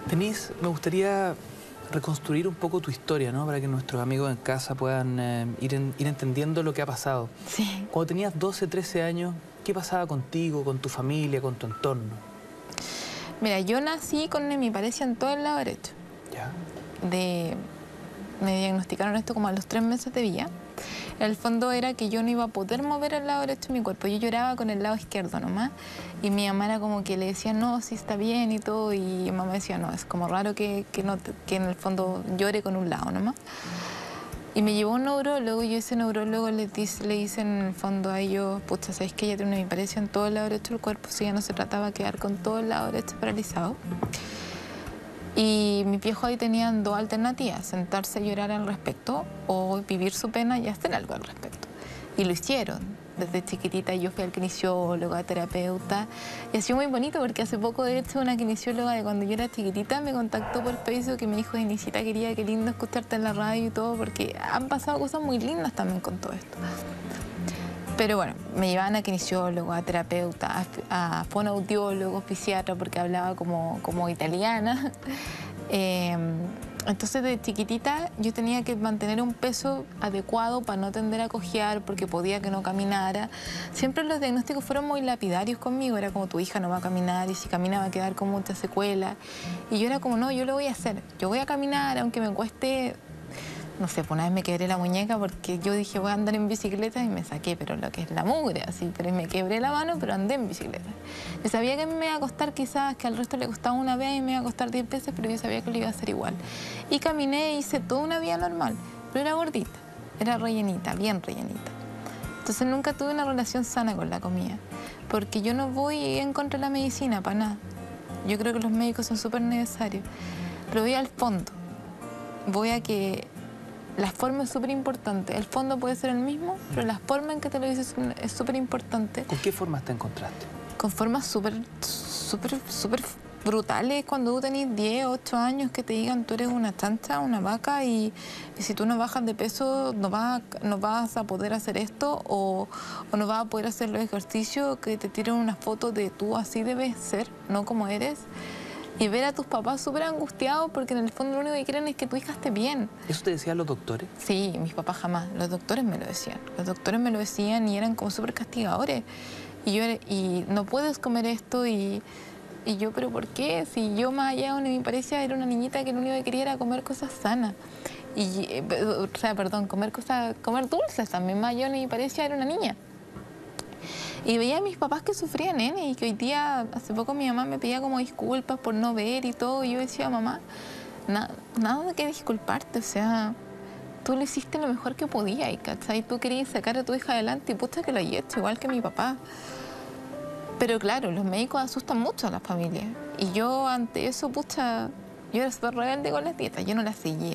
Denise, me gustaría reconstruir un poco tu historia, ¿no? Para que nuestros amigos en casa puedan ir entendiendo lo que ha pasado. Sí. Cuando tenías 12, 13 años, ¿qué pasaba contigo, con tu familia, con tu entorno? Mira, yo nací con hemiparesia en todo el lado derecho. ¿Ya? Me diagnosticaron esto como a los 3 meses de vida. El fondo era que yo no iba a poder mover el lado derecho de mi cuerpo. Yo lloraba con el lado izquierdo nomás. Y mi mamá era como que le decía, no, sí está bien y todo. Y mi mamá decía, no, es como raro que en el fondo llore con un lado nomás. Y me llevó a un neurólogo y ese neurólogo le dice en el fondo a ellos, pucha, ¿sabéis que ella tiene una hemiparesia en todo el lado derecho del cuerpo? Si ya no se trataba de quedar con todo el lado derecho paralizado. Y mis viejos ahí tenían 2 alternativas, sentarse a llorar al respecto o vivir su pena y hacer algo al respecto. Y lo hicieron. Desde chiquitita yo fui al kinesiólogo, a terapeuta, y ha sido muy bonito porque hace poco, de hecho, una kinesióloga de cuando yo era chiquitita me contactó por Facebook y me dijo, Denisita, quería, qué lindo escucharte en la radio y todo, porque han pasado cosas muy lindas también con todo esto. Pero bueno, me llevaban a kinesiólogo, a terapeuta, a fonoaudiólogo, fisiatra, porque hablaba como italiana. Entonces, de chiquitita yo tenía que mantener un peso adecuado para no tender a cojear, porque podía que no caminara. Siempre los diagnósticos fueron muy lapidarios conmigo. Era como, tu hija no va a caminar y si camina va a quedar con muchas secuelas. Y yo era como, no, yo lo voy a hacer. Yo voy a caminar, aunque me cueste... No sé, pues una vez me quebré la muñeca porque yo dije voy a andar en bicicleta y me saqué, pero lo que es la mugre, así, pero me quebré la mano, pero andé en bicicleta. Yo sabía que me iba a costar quizás, que al resto le costaba una vez y me iba a costar 10 veces, pero yo sabía que lo iba a hacer igual. Y caminé, hice toda una vida normal, pero era gordita, era rellenita, bien rellenita. Entonces nunca tuve una relación sana con la comida, porque yo no voy en contra de la medicina, para nada. Yo creo que los médicos son súper necesarios, pero voy al fondo, voy a que... La forma es súper importante. El fondo puede ser el mismo, pero la forma en que te lo dices es súper importante. ¿Con qué formas te encontraste? Con formas súper brutales. Cuando tú tenés 10, 8 años, que te digan tú eres una chancha, una vaca, y si tú no bajas de peso no vas a poder hacer esto o no vas a poder hacer los ejercicios, que te tiren una foto de tú así debes ser, no como eres. Y ver a tus papás súper angustiados porque en el fondo lo único que quieren es que tu hija esté bien. ¿Eso te decían los doctores? Sí, mis papás jamás. Los doctores me lo decían. Los doctores me lo decían y eran como súper castigadores. Y no puedes comer esto y yo, ¿pero por qué? Si yo más allá de mi parecía era una niñita que lo único que quería era comer cosas sanas. Comer dulces también. Más allá de mi parecía era una niña. Y veía a mis papás que sufrían, nene, y que hoy día, hace poco mi mamá me pedía como disculpas por no ver y todo, y yo decía, mamá, nada de que disculparte, o sea, tú le hiciste lo mejor que podías, ¿cachai? Tú querías sacar a tu hija adelante y pucha que lo hayas hecho, igual que mi papá. Pero claro, los médicos asustan mucho a las familias, y yo ante eso, pucha, yo era súper rebelde con las dietas, yo no las seguía.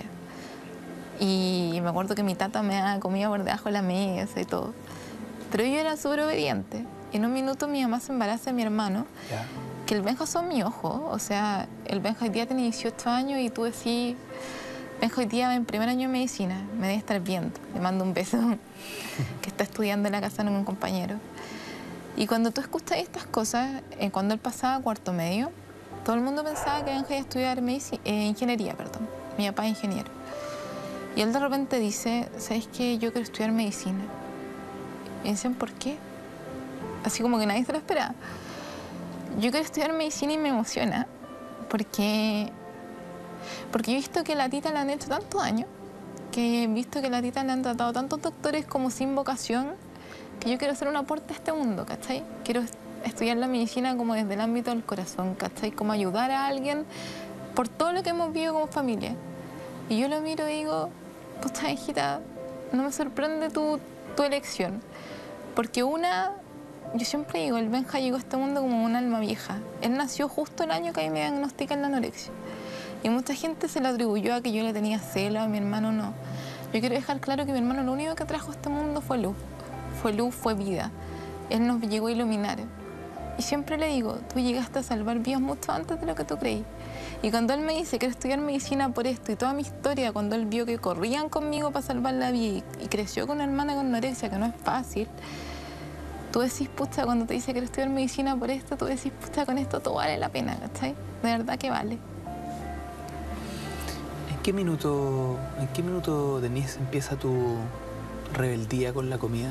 Y me acuerdo que mi tata me daba comida por debajo de la mesa y todo. Pero yo era súper obediente. En un minuto mi mamá se embaraza de mi hermano, ¿Ya? Que el Benja son mi ojo. O sea, el Benja hoy día tiene 18 años y tú decís, Benja hoy día va en primer año de medicina, me debe estar viendo. Le mando un beso, que está estudiando en la casa de un compañero. Y cuando tú escuchas estas cosas, cuando él pasaba a cuarto medio, todo el mundo pensaba que Benja iba a estudiar ingeniería, perdón. Mi papá es ingeniero. Y él de repente dice, ¿sabes qué? Yo quiero estudiar medicina. Y dicen, ¿por qué? Así como que nadie se lo esperaba. Yo quiero estudiar medicina y me emociona porque yo he visto que a la tita le han hecho tanto daño, que he visto que a la tita le han tratado tantos doctores como sin vocación, que yo quiero hacer un aporte a este mundo, ¿cachai? Quiero estudiar la medicina como desde el ámbito del corazón, ¿cachai? Como ayudar a alguien por todo lo que hemos vivido como familia. Y yo lo miro y digo, pucha, hijita, no me sorprende tu elección. Porque yo siempre digo, el Benja llegó a este mundo como un alma vieja. Él nació justo el año que a mí me diagnostican la anorexia. Y mucha gente se lo atribuyó a que yo le tenía celo, a mi hermano no. Yo quiero dejar claro que mi hermano lo único que trajo a este mundo fue luz. Fue luz, fue vida. Él nos llegó a iluminar. Y siempre le digo, tú llegaste a salvar vidas mucho antes de lo que tú creí. Y cuando él me dice, quiero estudiar medicina por esto, y toda mi historia, cuando él vio que corrían conmigo para salvar la vida y creció con una hermana con anorexia, que no es fácil, tú decís, pucha, cuando te dice quiero estudiar medicina por esto, tú decís, pucha, con esto todo vale la pena, ¿cachai? De verdad que vale. en qué minuto, Denise, empieza tu rebeldía con la comida?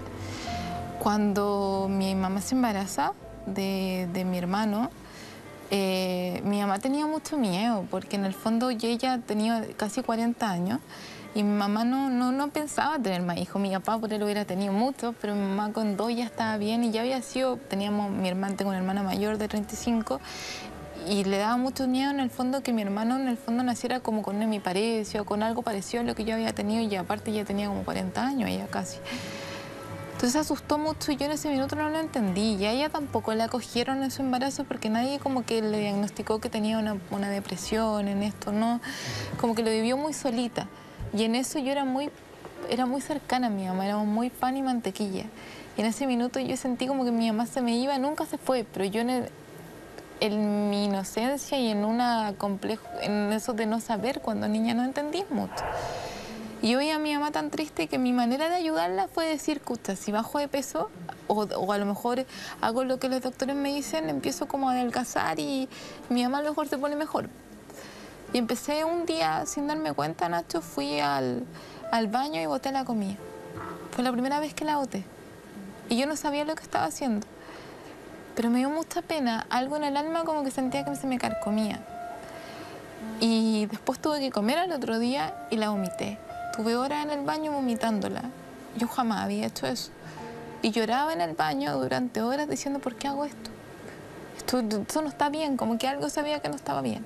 Cuando mi mamá se embaraza de mi hermano, mi mamá tenía mucho miedo, porque en el fondo ella tenía casi 40 años y mi mamá no pensaba tener más hijos. Mi papá por él hubiera tenido muchos, pero mi mamá con 2 ya estaba bien y ya había sido, tengo una hermana mayor de 35 y le daba mucho miedo en el fondo que mi hermano en el fondo naciera como con una hemiparesia o con algo parecido a lo que yo había tenido, y aparte ya tenía como 40 años, ella casi. Entonces se asustó mucho y yo en ese minuto no lo entendí. Y a ella tampoco la acogieron en su embarazo porque nadie como que le diagnosticó que tenía una depresión en esto, ¿no? Como que lo vivió muy solita. Y en eso yo era muy cercana a mi mamá, éramos muy pan y mantequilla. Y en ese minuto yo sentí como que mi mamá se me iba, nunca se fue, pero yo en mi inocencia y en eso de no saber, cuando niña no entendí mucho. Y yo veía a mi mamá tan triste que mi manera de ayudarla fue decir, escucha, si bajo de peso o a lo mejor hago lo que los doctores me dicen, empiezo como a adelgazar y mi mamá a lo mejor se pone mejor. Y empecé un día, sin darme cuenta, Nacho, fui al baño y boté la comida. Fue la primera vez que la boté. Y yo no sabía lo que estaba haciendo. Pero me dio mucha pena, algo en el alma como que sentía que se me carcomía. Y después tuve que comer al otro día y la vomité. Tuve horas en el baño vomitándola. Yo jamás había hecho eso. Y lloraba en el baño durante horas diciendo, ¿por qué hago esto? Esto no está bien, como que algo sabía que no estaba bien.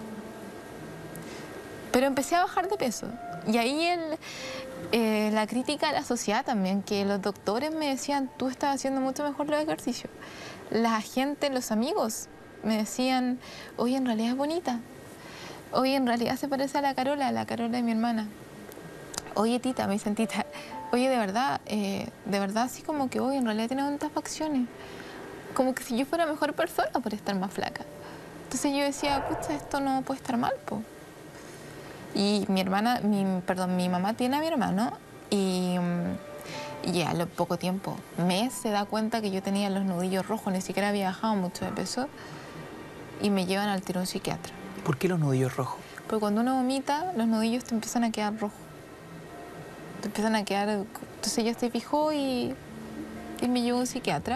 Pero empecé a bajar de peso. Y ahí la crítica a la sociedad también, que los doctores me decían, tú estás haciendo mucho mejor los ejercicios. La gente, los amigos, me decían, oye, en realidad es bonita. Oye, en realidad se parece a la Carola de mi hermana. Oye, tita, me dicen tita, oye, de verdad, así como que, oye, en realidad tiene tantas facciones. Como que si yo fuera mejor persona por estar más flaca. Entonces yo decía, pucha, esto no puede estar mal, po. Y mi mamá tiene a mi hermano y a lo poco tiempo, se da cuenta que yo tenía los nudillos rojos, ni siquiera había bajado mucho de peso, y me llevan al tiro a un psiquiatra. ¿Por qué los nudillos rojos? Porque cuando uno vomita, los nudillos te empiezan a quedar rojos. Te empiezan a quedar... Entonces ella se fijó y me llevó a un psiquiatra.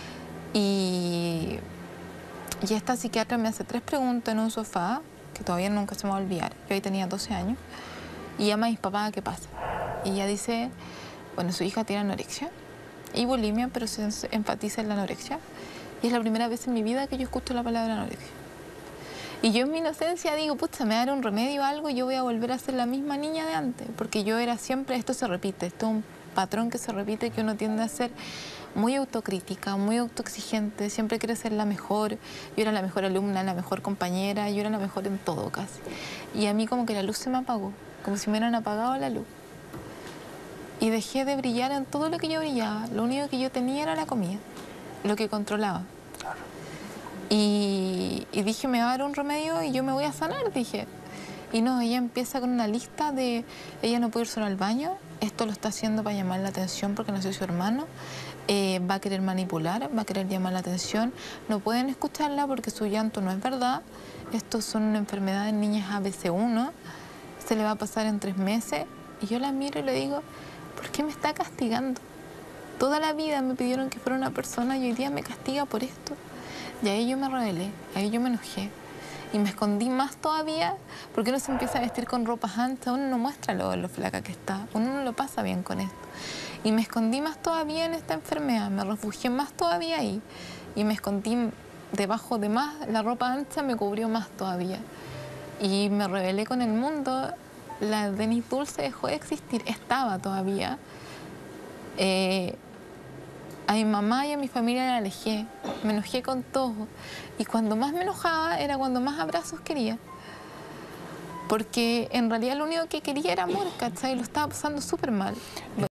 Y esta psiquiatra me hace 3 preguntas en un sofá, que todavía nunca se me va a olvidar. Yo ahí tenía 12 años. Y llama a mis papás, ¿qué pasa? Y ella dice, bueno, su hija tiene anorexia y bulimia, pero se enfatiza en la anorexia. Y es la primera vez en mi vida que yo escucho la palabra anorexia. Y yo en mi inocencia digo, pucha, me dará un remedio o algo y yo voy a volver a ser la misma niña de antes. Porque yo era siempre, esto se repite, esto es un patrón que se repite, que uno tiende a ser muy autocrítica, muy autoexigente, siempre quiere ser la mejor. Yo era la mejor alumna, la mejor compañera, yo era la mejor en todo casi. Y a mí como que la luz se me apagó, como si me hubieran apagado la luz. Y dejé de brillar en todo lo que yo brillaba. Lo único que yo tenía era la comida, lo que controlaba. Y dije, me va a dar un remedio y yo me voy a sanar, dije. Y no, ella empieza con una lista de, ella no puede ir sola al baño, esto lo está haciendo para llamar la atención porque nació su hermano, va a querer manipular, va a querer llamar la atención, no pueden escucharla porque su llanto no es verdad, estos son una enfermedad en niñas ABC1, se le va a pasar en 3 meses. Y yo la miro y le digo, ¿por qué me está castigando? Toda la vida me pidieron que fuera una persona y hoy día me castiga por esto. Y ahí yo me rebelé, ahí yo me enojé. Y me escondí más todavía, porque uno se empieza a vestir con ropas anchas, uno no muestra lo flaca que está, uno no lo pasa bien con esto. Y me escondí más todavía en esta enfermedad, me refugié más todavía ahí. Y me escondí debajo de más, la ropa ancha me cubrió más todavía. Y me rebelé con el mundo, la Denise Dulce dejó de existir, estaba todavía. A mi mamá y a mi familia la alejé, me enojé con todo. Y cuando más me enojaba era cuando más abrazos quería. Porque en realidad lo único que quería era amor, ¿cachai? Lo estaba pasando súper mal.